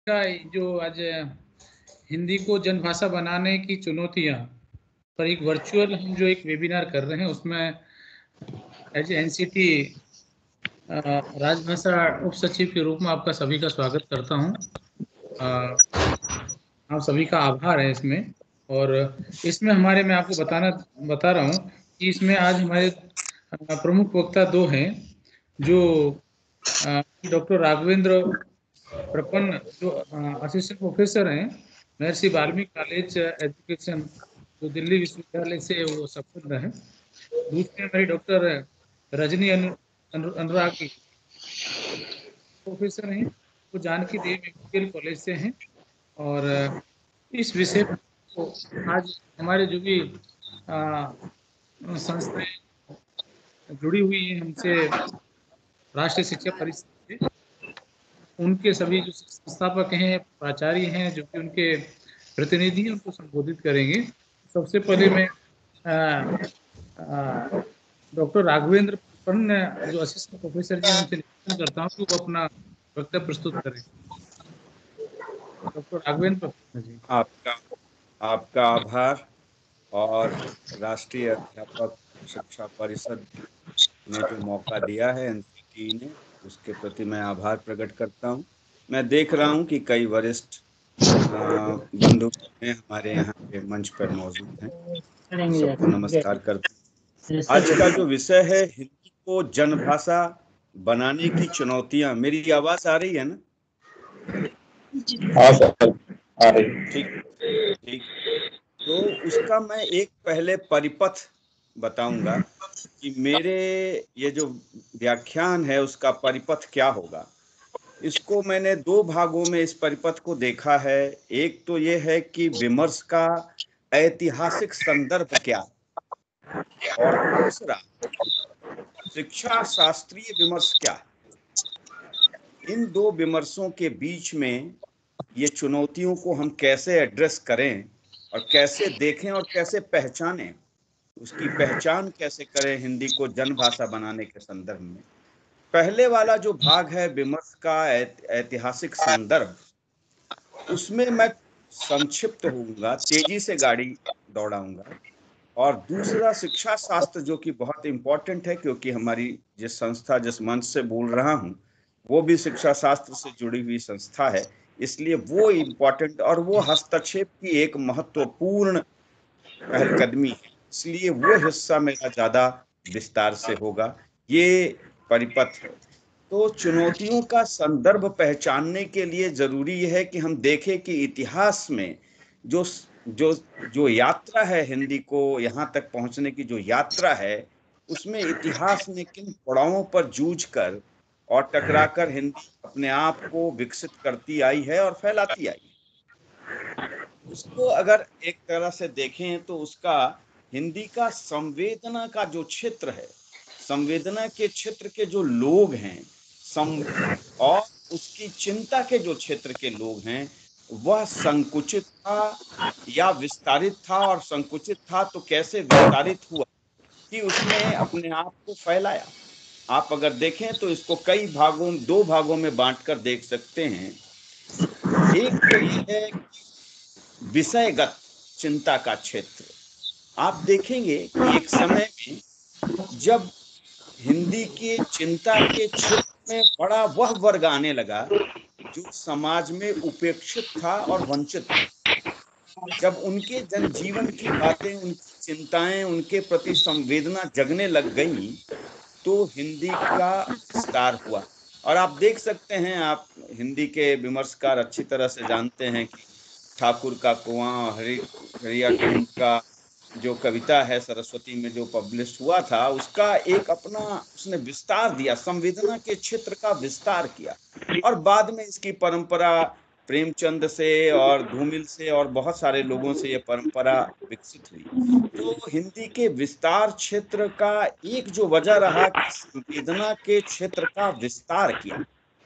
का जो आज हिंदी को जनभाषा बनाने की चुनौतियां पर एक वर्चुअल हम जो एक वेबिनार कर रहे हैं उसमें एज एनसीटी राजभाषा उप सचिव के रूप में आपका सभी का स्वागत करता हूं। आप सभी का आभार है इसमें। और इसमें मैं आपको बता रहा हूं कि इसमें आज हमारे प्रमुख वक्ता दो हैं जो डॉक्टर राघवेंद्र प्रपन्न जो असिस्टेंट प्रोफेसर हैं महर्षि वाल्मीकि कॉलेज एजुकेशन जो दिल्ली विश्वविद्यालय से वो संबद्ध है। दूसरे हमारी डॉक्टर रजनी अनुरागी प्रोफेसर हैं, वो जानकी देवी मेमोरियल कॉलेज से हैं। और इस विषय को आज हमारे जो भी संस्थाएं जुड़ी हुई हैं हमसे राष्ट्रीय शिक्षा परिषद से, उनके सभी जो संस्थापक हैं, प्राचार्य हैं, जो कि उनके प्रतिनिधि हैं, उनको संबोधित करेंगे। सबसे पहले मैं डॉक्टर राघवेंद्र प्रपन्न जो असिस्टेंट प्रोफेसर जी, उनसे निवेदन करता हूँ कि वो अपना वक्तव्य प्रस्तुत करें। डॉक्टर राघवेंद्र प्रपन्न जी। आपका आभार। और राष्ट्रीय अध्यापक शिक्षा परिषद ने जो मौका दिया है एनसीटी ने, उसके प्रति मैं आभार प्रकट करता हूं। मैं देख रहा हूं कि कई वरिष्ठ बंधु हमारे यहाँ पे मंच पर मौजूद हैं। सबको नमस्कार करते हैं। आज का जो विषय है हिंदी को जनभाषा बनाने की चुनौतियां। मेरी आवाज आ रही है ना? हाँ सर, आ रही। ठीक। तो उसका मैं एक पहले परिपथ बताऊंगा कि मेरे ये जो व्याख्यान है उसका परिपथ क्या होगा। इसको मैंने दो भागों में इस परिपथ को देखा है। एक तो ये है कि विमर्श का ऐतिहासिक संदर्भ क्या, और दूसरा शिक्षा शास्त्रीय विमर्श क्या। इन दो विमर्शों के बीच में ये चुनौतियों को हम कैसे एड्रेस करें और कैसे देखें और कैसे पहचानें, उसकी पहचान कैसे करें हिंदी को जनभाषा बनाने के संदर्भ में। पहले वाला जो भाग है विमर्श का ऐतिहासिक संदर्भ, उसमें मैं संक्षिप्त होऊंगा, तेजी से गाड़ी दौड़ाऊंगा। और दूसरा शिक्षा शास्त्र, जो कि बहुत इंपॉर्टेंट है क्योंकि हमारी जिस संस्था, जिस मंच से बोल रहा हूं, वो भी शिक्षा शास्त्र से जुड़ी हुई संस्था है, इसलिए वो इम्पोर्टेंट और वो हस्तक्षेप की एक महत्वपूर्ण पहलकदमी है, इसलिए वो हिस्सा मेरा ज्यादा विस्तार से होगा। ये परिपथ है। तो चुनौतियों का संदर्भ पहचानने के लिए जरूरी है कि हम देखें कि इतिहास में जो जो जो यात्रा है, हिंदी को यहाँ तक पहुंचने की जो यात्रा है, उसमें इतिहास ने किन पड़ावों पर जूझकर और टकराकर हिंदी अपने आप को विकसित करती आई है और फैलाती आई है। उसको अगर एक तरह से देखें तो उसका हिंदी का संवेदना का जो क्षेत्र है, संवेदना के क्षेत्र के जो लोग हैं, और उसकी चिंता के जो क्षेत्र के लोग हैं, वह संकुचित था या विस्तारित था, और संकुचित था तो कैसे विस्तारित हुआ कि उसने अपने आप को फैलाया। आप अगर देखें तो इसको कई भागों, दो भागों में बांटकर देख सकते हैं। एक तो ये है विषयगत चिंता का क्षेत्र। आप देखेंगे कि एक समय में जब हिंदी के चिंता के क्षेत्र में बड़ा वह वर्ग आने लगा जो समाज में उपेक्षित था और वंचित था, जब उनके जनजीवन की बातें, उनकी चिंताएं, उनके प्रति संवेदना जगने लग गई, तो हिंदी का विस्तार हुआ। और आप देख सकते हैं, आप हिंदी के विमर्शकार अच्छी तरह से जानते हैं कि ठाकुर का कुआं, हरिया टूंड का जो कविता है सरस्वती में जो पब्लिश हुआ था, उसका एक अपना उसने विस्तार दिया, संवेदना के क्षेत्र का विस्तार किया। और बाद में इसकी परंपरा प्रेमचंद से और धूमिल से और बहुत सारे लोगों से ये परंपरा विकसित हुई। तो हिंदी के विस्तार क्षेत्र का एक जो वजह रहा कि संवेदना के क्षेत्र का विस्तार किया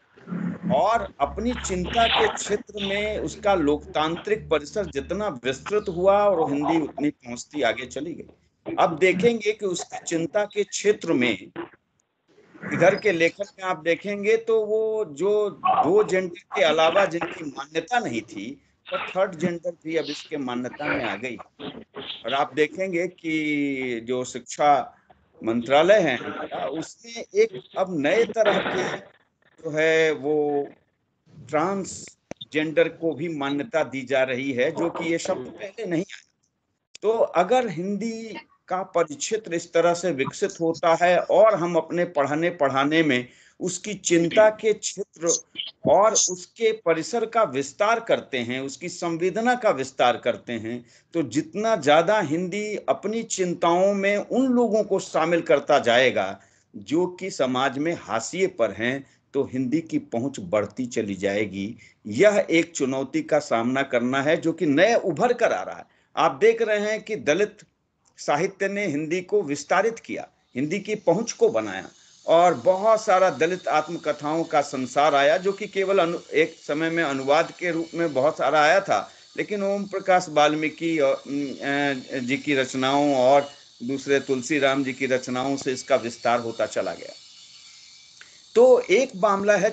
और अपनी चिंता के क्षेत्र में उसका लोकतांत्रिक परिसर जितना विस्तृत हुआ और हिंदी उतनी पहुंचती आगे चली गई। अब देखेंगे कि उसकी चिंता के क्षेत्र में इधर के लेखन में आप देखेंगे तो वो जो 2 जेंडर के अलावा जिनकी मान्यता नहीं थी, पर 3rd जेंडर भी अब इसके मान्यता में आ गई। और आप देखेंगे कि जो शिक्षा मंत्रालय है हमारा, उसने एक अब नए तरह के जो है वो ट्रांसजेंडर को भी मान्यता दी जा रही है, जो कि ये शब्द पहले नहीं आया। तो अगर हिंदी का परिक्षेत्र इस तरह से विकसित होता है और हम अपने पढ़ाने पढ़ाने में उसकी चिंता के क्षेत्र और उसके परिसर का विस्तार करते हैं, उसकी संवेदना का विस्तार करते हैं, तो जितना ज्यादा हिंदी अपनी चिंताओं में उन लोगों को शामिल करता जाएगा जो कि समाज में हाशिए पर हैं, तो हिंदी की पहुंच बढ़ती चली जाएगी। यह एक चुनौती का सामना करना है जो कि नए उभर कर आ रहा है। आप देख रहे हैं कि दलित साहित्य ने हिंदी को विस्तारित किया, हिंदी की पहुंच को बनाया, और बहुत सारा दलित आत्मकथाओं का संसार आया, जो कि केवल एक समय में अनुवाद के रूप में बहुत सारा आया था, लेकिन ओम प्रकाश वाल्मीकि जी की रचनाओं और दूसरे तुलसीराम जी की रचनाओं से इसका विस्तार होता चला गया। तो एक मामला है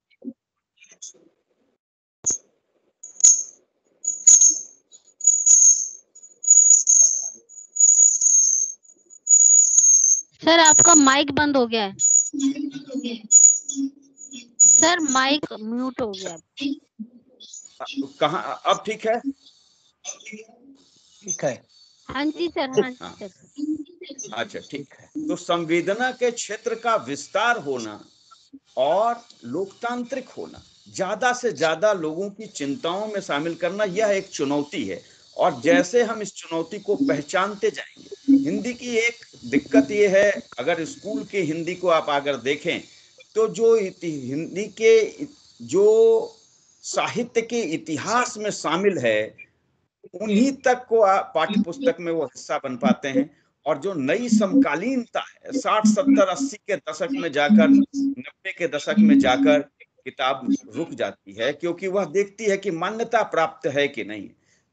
सर आपका माइक बंद हो गया है। सर माइक म्यूट हो गया। कहाँ? अब ठीक है? ठीक है। हाँ जी सर, हाँ हाँ। सर। अच्छा, ठीक है। तो संवेदना के क्षेत्र का विस्तार होना और लोकतांत्रिक होना, ज्यादा से ज्यादा लोगों की चिंताओं में शामिल करना, यह एक चुनौती है। और जैसे हम इस चुनौती को पहचानते जाएंगे, हिंदी की एक दिक्कत ये है, अगर स्कूल की हिंदी को आप अगर देखें तो जो हिंदी के जो साहित्य के इतिहास में शामिल है, उन्हीं तक को पाठ्य पुस्तक में वो हिस्सा बन पाते हैं। और जो नई समकालीनता है 60, 70, 80 के दशक में जाकर 90 के दशक में जाकर किताब रुक जाती है, क्योंकि वह देखती है कि मान्यता प्राप्त है कि नहीं।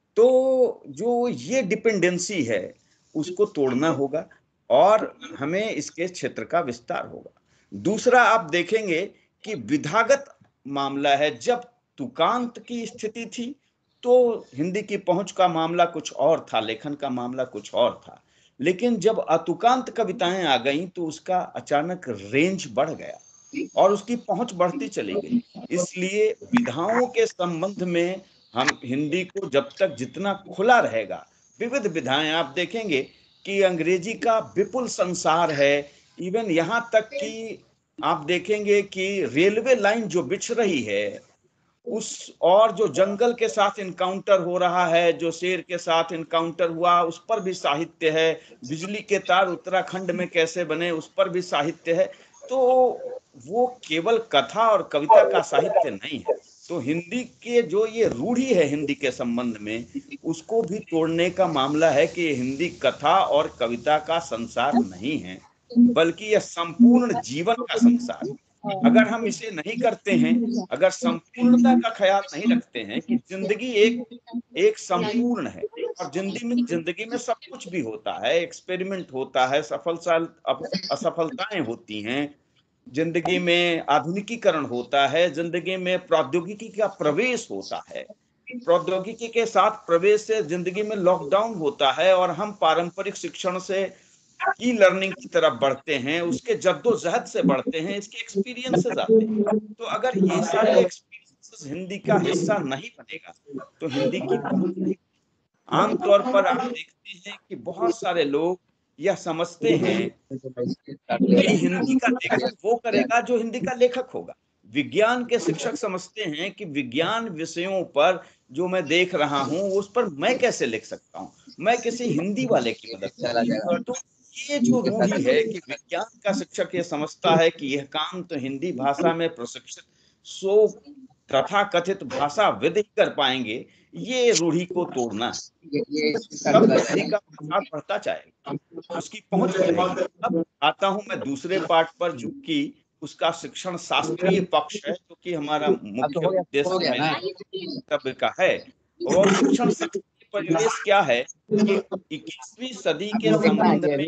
तो जो ये डिपेंडेंसी है उसको तोड़ना होगा और हमें इसके क्षेत्र का विस्तार होगा। दूसरा, आप देखेंगे कि विधागत मामला है। जब तुकांत की स्थिति थी तो हिंदी की पहुंच का मामला कुछ और था, लेखन का मामला कुछ और था, लेकिन जब अतुकांत कविताएं आ गईं तो उसका अचानक रेंज बढ़ गया और उसकी पहुंच बढ़ती चली गई। इसलिए विधाओं के संबंध में हम हिंदी को जब तक जितना खुला रहेगा, विविध विधाएं आप देखेंगे कि अंग्रेजी का विपुल संसार है। इवन यहां तक कि आप देखेंगे कि रेलवे लाइन जो बिछ रही है उस, और जो जंगल के साथ इनकाउंटर हो रहा है, जो शेर के साथ इनकाउंटर हुआ, उस पर भी साहित्य है। बिजली के तार उत्तराखंड में कैसे बने, उस पर भी साहित्य है। तो वो केवल कथा और कविता का साहित्य नहीं है। तो हिंदी के जो ये रूढ़ी है हिंदी के संबंध में, उसको भी तोड़ने का मामला है कि हिंदी कथा और कविता का संसार नहीं है, बल्कि यह संपूर्ण जीवन का संसार है। अगर हम इसे नहीं करते हैं, अगर संपूर्णता का ख्याल नहीं रखते हैं कि जिंदगी एक संपूर्ण है, और जिंदगी में सब कुछ भी होता है, एक्सपेरिमेंट होता है, असफलताएं होती हैं, जिंदगी में आधुनिकीकरण होता है, जिंदगी में प्रौद्योगिकी का प्रवेश होता है, प्रौद्योगिकी के साथ प्रवेश से जिंदगी में लॉकडाउन होता है और हम पारंपरिक शिक्षण से ई लर्निंग की तरफ बढ़ते हैं, उसके जद्दोजहद से बढ़ते हैं, इसके एक्सपीरियंसेस आते हैं। तो अगर ये सारे एक्सपीरियंसेस हिंदी का हिस्सा नहीं बनेगा तो हिंदी की पहुंच नहीं। आमतौर पर आप देखते हैं कि बहुत सारे लोग यह समझते हैं कि हिंदी का लेखक वो करेगा जो हिंदी का लेखक होगा। विज्ञान के शिक्षक समझते हैं कि विज्ञान विषयों पर जो मैं देख रहा हूं उस पर मैं कैसे लिख सकता हूं, मैं किसी हिंदी वाले की मदद से। तो ये जो रूढ़ी है कि विज्ञान का शिक्षक ये समझता है कि यह काम तो हिंदी भाषा में प्रशिक्षित सो तथा कथित भाषाविद ही कर पाएंगे, ये रूढ़ी को तोड़ना है। तब हिंदी का प्रसार बढ़ता जाएगा, उसकी पहुंच बढ़ेगी। अब आता हूं मैं दूसरे पार्ट पर, जो कि उसका शिक्षण शास्त्रीय पक्ष है, जो कि हमारा मुख्य उद्देश्य मेरे कर्तव्य का है। और शिक्षण शास्त्रीय परिवेश क्या है कि 21वीं सदी के संबंध में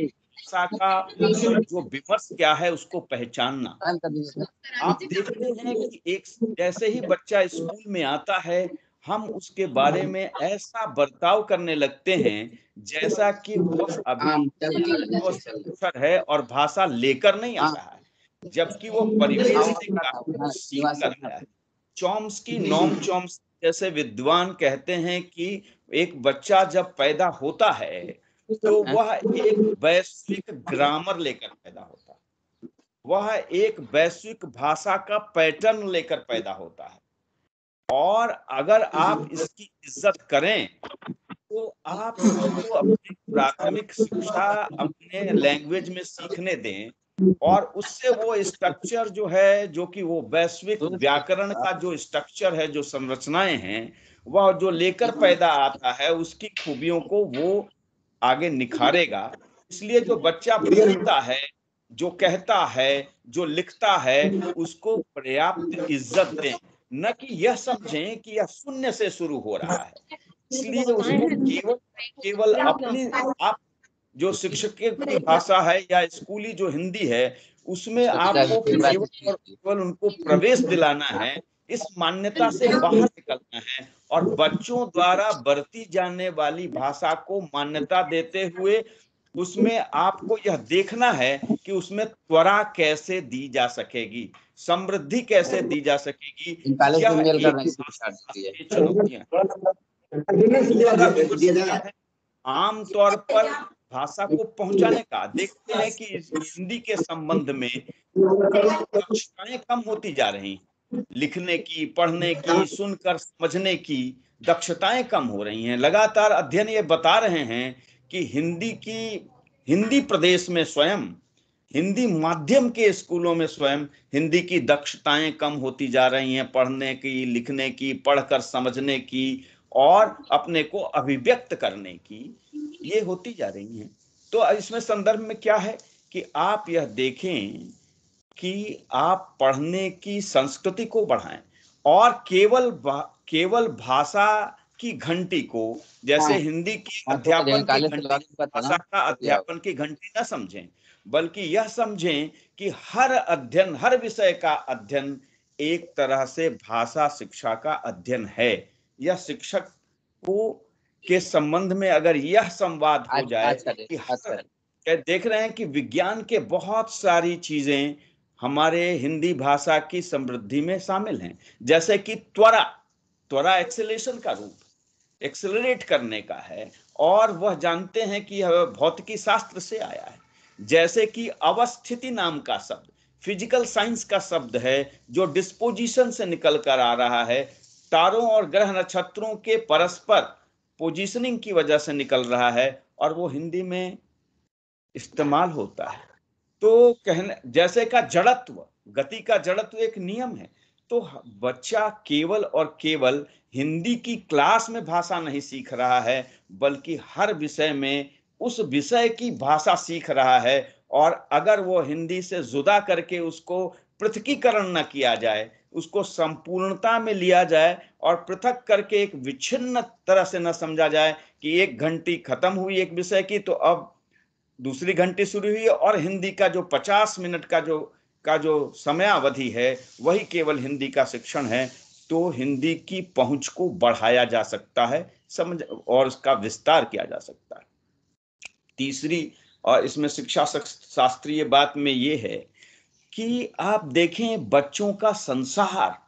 भाषा का जो विमर्श क्या है उसको पहचानना। आप देखते हैं कि एक जैसे ही बच्चा स्कूल में आता है, हम उसके बारे में ऐसा बर्ताव करने लगते हैं जैसा कि वह अभी अवसर है और भाषा लेकर नहीं आ रहा है, जबकि वो परिवेश से काफी सीख कर आया है। चॉम्स्की, नोम चॉम्स्की जैसे विद्वान कहते हैं कि एक बच्चा जब पैदा होता है तो वह एक वैश्विक ग्रामर लेकर पैदा होता है, वह एक वैश्विक भाषा का पैटर्न लेकर पैदा होता है। और अगर आप इसकी इज्जत करें तो आप उसको अपनी प्राथमिक शिक्षा अपने लैंग्वेज में सीखने दें, और उससे वो स्ट्रक्चर जो है, जो कि वो वैश्विक व्याकरण का जो स्ट्रक्चर है, जो संरचनाएं हैं, वह जो लेकर पैदा आता है, उसकी खूबियों को वो आगे निखारेगा। इसलिए जो बच्चा बोलता है, जो कहता है, जो लिखता है, उसको पर्याप्त इज्जत दें, न कि यह समझें कि यह शून्य से शुरू हो रहा है। इसलिए उसको केवल अपनी आप जो शिक्षक की भाषा है या स्कूली जो हिंदी है, उसमें आपको केवल उनको प्रवेश दिलाना है, इस मान्यता से बाहर निकलना है और बच्चों द्वारा बरती जाने वाली भाषा को मान्यता देते हुए उसमें आपको यह देखना है कि उसमें त्वरा कैसे दी जा सकेगी, समृद्धि कैसे दी जा सकेगी। चुनौतियां आमतौर पर भाषा को पहुंचाने का देखते हैं कि हिंदी के संबंध में दक्षताएं कम होती जा रही, लिखने की, पढ़ने की, सुनकर समझने की दक्षताएं कम हो रही हैं। लगातार अध्ययन ये बता रहे हैं कि हिंदी प्रदेश में स्वयं, हिंदी माध्यम के स्कूलों में स्वयं हिंदी की दक्षताएं कम होती जा रही हैं, पढ़ने की, लिखने की, पढ़कर समझने की और अपने को अभिव्यक्त करने की, ये होती जा रही हैं। तो इसमें संदर्भ में क्या है कि आप यह देखें कि आप पढ़ने की संस्कृति को बढ़ाएं और केवल भाषा की घंटी को, जैसे हिंदी की अध्यापन की घंटी, भाषा का अध्यापन की घंटी न समझें, बल्कि यह समझें कि हर अध्ययन, हर विषय का अध्ययन एक तरह से भाषा शिक्षा का अध्ययन है। यह शिक्षक को के संबंध में अगर यह संवाद हो जाए कि देख रहे हैं कि विज्ञान के बहुत सारी चीजें हमारे हिंदी भाषा की समृद्धि में शामिल हैं, जैसे कि त्वरा एक्सेलरेशन का रूप, एक्सेलरेट करने का है, और वह जानते हैं कि यह भौतिकी शास्त्र से आया है। जैसे कि अवस्थिति नाम का शब्द फिजिकल साइंस का शब्द है, जो डिस्पोजिशन से निकल कर आ रहा है, तारों और ग्रह नक्षत्रों के परस्पर पोजीशनिंग की वजह से निकल रहा है, और वो हिंदी में इस्तेमाल होता है। तो कहने जैसे का जड़त्व, गति का जड़त्व एक नियम है। तो बच्चा केवल और केवल हिंदी की क्लास में भाषा नहीं सीख रहा है, बल्कि हर विषय में उस विषय की भाषा सीख रहा है। और अगर वो हिंदी से जुदा करके उसको पृथकीकरण न किया जाए, उसको संपूर्णता में लिया जाए और पृथक करके एक विच्छिन्न तरह से न समझा जाए कि एक घंटी खत्म हुई एक विषय की तो अब दूसरी घंटी शुरू हुई, और हिंदी का जो 50 मिनट का जो समयावधि है वही केवल हिंदी का शिक्षण है, तो हिंदी की पहुंच को बढ़ाया जा सकता है, समझ और उसका विस्तार किया जा सकता है। तीसरी और इसमें शिक्षा शास्त्रीय बात में ये है कि आप देखें बच्चों का संसार,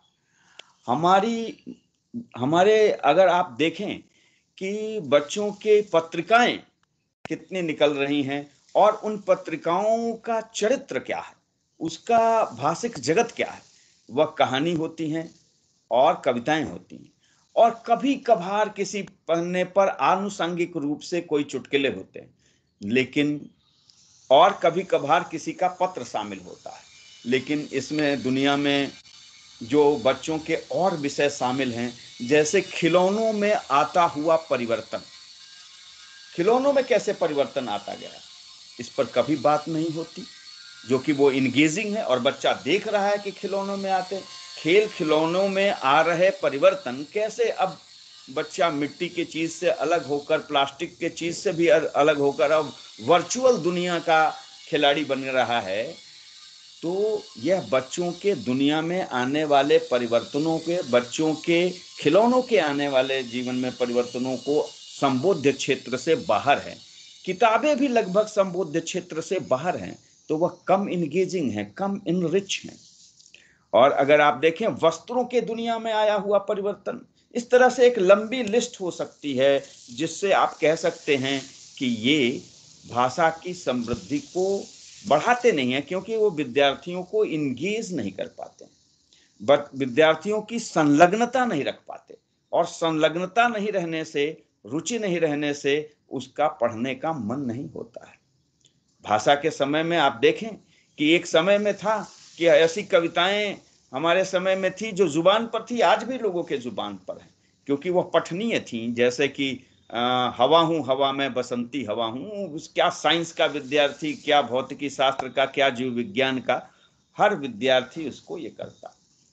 हमारे अगर आप देखें कि बच्चों के पत्रिकाएं कितनी निकल रही हैं और उन पत्रिकाओं का चरित्र क्या है, उसका भाषिक जगत क्या है, वह कहानी होती हैं और कविताएं होती हैं, और कभी कभार किसी पन्ने पर आनुषंगिक रूप से कोई चुटकुले होते हैं, लेकिन और कभी कभार किसी का पत्र शामिल होता है। लेकिन इसमें दुनिया में जो बच्चों के और विषय शामिल हैं, जैसे खिलौनों में आता हुआ परिवर्तन, खिलौनों में कैसे परिवर्तन आता गया, इस पर कभी बात नहीं होती, जो कि वो इंगेजिंग है और बच्चा देख रहा है कि खिलौनों में आते, खिलौनों में आ रहे परिवर्तन कैसे अब बच्चा मिट्टी की चीज से अलग होकर, प्लास्टिक के चीज से भी अलग होकर अब वर्चुअल दुनिया का खिलाड़ी बन रहा है, तो यह बच्चों के दुनिया में आने वाले परिवर्तनों के, बच्चों के खिलौनों के आने वाले जीवन में परिवर्तनों को संबोध्य क्षेत्र से बाहर है। किताबें भी लगभग संबोध्य क्षेत्र से बाहर हैं, तो वह कम इंगेजिंग है, कम इनरिच है। और अगर आप देखें वस्त्रों के दुनिया में आया हुआ परिवर्तन, इस तरह से एक लंबी लिस्ट हो सकती है जिससे आप कह सकते हैं कि ये भाषा की समृद्धि को बढ़ाते नहीं है, क्योंकि वो विद्यार्थियों को इंगेज नहीं कर पाते, विद्यार्थियों की संलग्नता नहीं रख पाते, और संलग्नता नहीं रहने से, रुचि नहीं रहने से उसका पढ़ने का मन नहीं होता है। भाषा के समय में आप देखें कि एक समय में था कि ऐसी कविताएं हमारे समय में थी जो जुबान पर थी, आज भी लोगों के जुबान पर है, क्योंकि वह पठनीय थी। जैसे कि हवा हूं हवा में बसंती हवा हूं, क्या साइंस का विद्यार्थी, क्या भौतिकी शास्त्र का, क्या जीव विज्ञान का, हर विद्यार्थी उसको ये करता।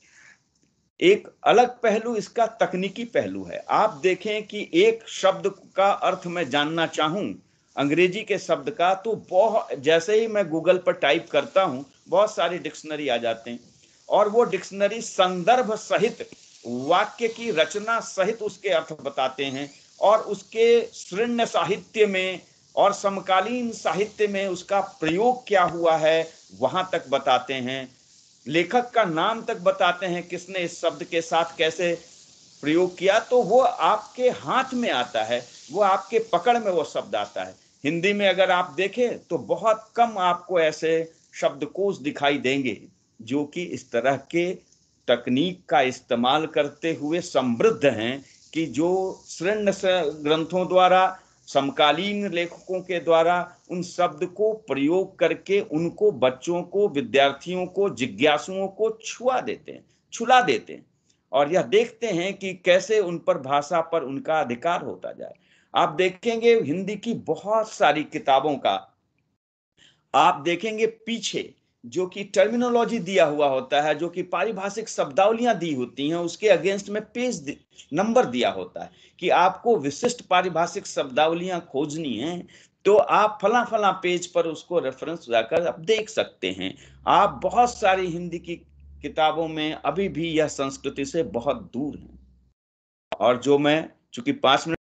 एक अलग पहलू इसका तकनीकी पहलू है। आप देखें कि एक शब्द का अर्थ मैं जानना चाहूं अंग्रेजी के शब्द का, तो बहुत, जैसे ही मैं गूगल पर टाइप करता हूं बहुत सारी डिक्शनरी आ जाते हैं, और वो डिक्शनरी संदर्भ सहित, वाक्य की रचना सहित उसके अर्थ बताते हैं, और उसके शृण्य साहित्य में और समकालीन साहित्य में उसका प्रयोग क्या हुआ है वहां तक बताते हैं, लेखक का नाम तक बताते हैं, किसने इस शब्द के साथ कैसे प्रयोग किया, तो वो आपके हाथ में आता है, वो आपके पकड़ में वो शब्द आता है। हिंदी में अगर आप देखें तो बहुत कम आपको ऐसे शब्दकोश दिखाई देंगे जो कि इस तरह के तकनीक का इस्तेमाल करते हुए समृद्ध हैं, कि जो शृण्य ग्रंथों द्वारा, समकालीन लेखकों के द्वारा उन शब्द को प्रयोग करके उनको, बच्चों को, विद्यार्थियों को, जिज्ञासुओं को छुआ देते हैं, छुला देते हैं, और यह देखते हैं कि कैसे उन पर, भाषा पर उनका अधिकार होता जाए। आप देखेंगे हिंदी की बहुत सारी किताबों का, आप देखेंगे पीछे जो कि टर्मिनोलॉजी दिया हुआ होता है, जो कि पारिभाषिक शब्दावलियां दी होती हैं, उसके अगेंस्ट में पेज नंबर दिया होता है कि आपको विशिष्ट पारिभाषिक शब्दावलियां खोजनी है तो आप फला फला पेज पर उसको रेफरेंस जाकर आप देख सकते हैं। आप बहुत सारी हिंदी की किताबों में अभी भी यह संस्कृति से बहुत दूर है। और जो मैं, चूंकि 5 मिनट